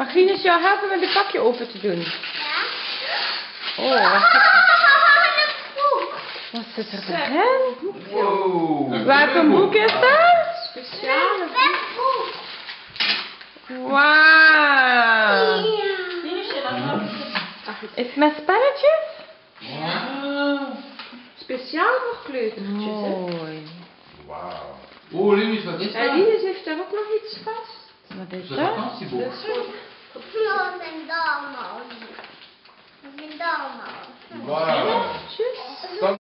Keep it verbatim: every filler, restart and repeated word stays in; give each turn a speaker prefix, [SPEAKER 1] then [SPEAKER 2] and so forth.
[SPEAKER 1] Mag Rinus jou helpen met het pakje open te doen?
[SPEAKER 2] Ja.
[SPEAKER 1] Oh, wat zit,
[SPEAKER 2] Broek.
[SPEAKER 1] wat zit er erin?
[SPEAKER 3] Wow.
[SPEAKER 1] Welke broek is dat?
[SPEAKER 2] Speciale broek.
[SPEAKER 1] Wauw.
[SPEAKER 2] Ja.
[SPEAKER 1] Is het met spelletjes?
[SPEAKER 3] Wow.
[SPEAKER 4] Speciaal voor kleutertjes, hè?
[SPEAKER 1] Mooi.
[SPEAKER 3] Wauw. Oh, Linus, wat is
[SPEAKER 4] En
[SPEAKER 3] dat?
[SPEAKER 4] Linus heeft daar ook nog iets vast.
[SPEAKER 1] Wat is
[SPEAKER 3] Dat is een
[SPEAKER 1] dat?
[SPEAKER 3] vakantieboek.
[SPEAKER 4] Dat is zo-
[SPEAKER 2] Ja, mijn dame. Mijn dame.
[SPEAKER 3] Wauw.
[SPEAKER 4] Tjus.